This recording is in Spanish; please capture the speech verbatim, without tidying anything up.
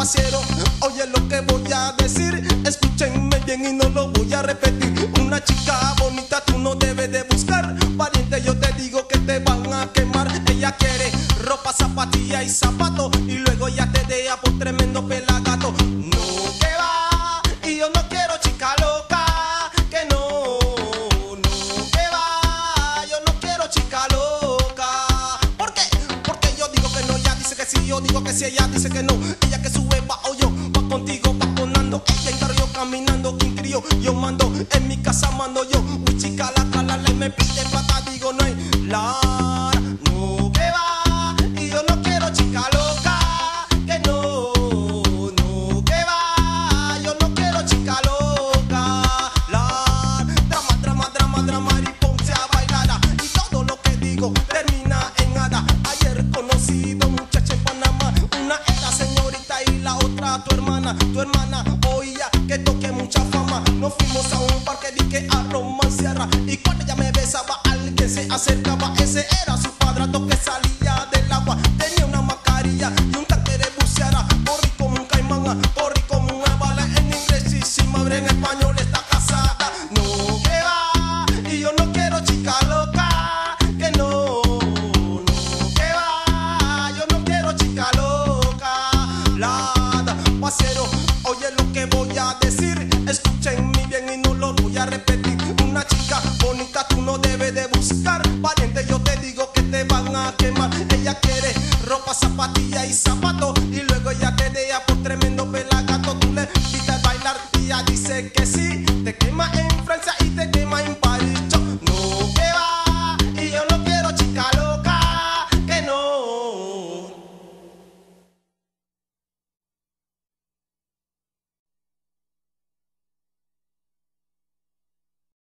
Parcero, oye lo que voy a decir, escúchenme bien y no lo voy a repetir. Una chica bonita tú no debes de buscar, pariente, yo te digo que te van a quemar. Ella quiere ropa, zapatilla y zapato, y luego ya te deja por tremendo pelagato. No, que va, y yo no quiero chica loca, que no, no, que va, yo no quiero chica loca. ¿Por qué? Porque yo digo que no, ella dice que sí, yo digo que sí, ella dice que no. Ella que sube va o yo, va contigo, va conando. Ella en carro, yo caminando, quien trío, yo mando, en mi casa mando yo. Uy, chica, la cala, le me pide plata, digo no hay la. No, que va, y yo no quiero chica loca, que no, no, que va, yo no quiero chica loca. La drama, drama, drama, drama, y ponte a bailar. Y todo lo que digo termina en nada. Ayer conocí dos muchachas en Panamá, una es la señorita y la otra tu hermana. Tu hermana oía que toqué mucha fama. Nos fuimos a un parque, dije a romancear, y cuando ella me besaba alguien se acercaba. Ese era su padrastro que salía del agua. Tenía una mascarilla y un tanque de buceara. Corrí como un caimán, corrí como una bala. En inglés y sin madre, en español está casada. No, que va, y yo no quiero chica loca, que no, no, que va, yo no quiero chica loca. La parcero, oye lo que voy a decir, escúchenme bien y no lo voy a repetir. Una chica bonita tú no debes de buscar, pariente, yo te digo que te van a quemar. Ella quiere ropa, zapatilla y zapato, y luego ella te deja por tremendo pelagato. Tú le invitas a bailar y ella dice que sí, te quema en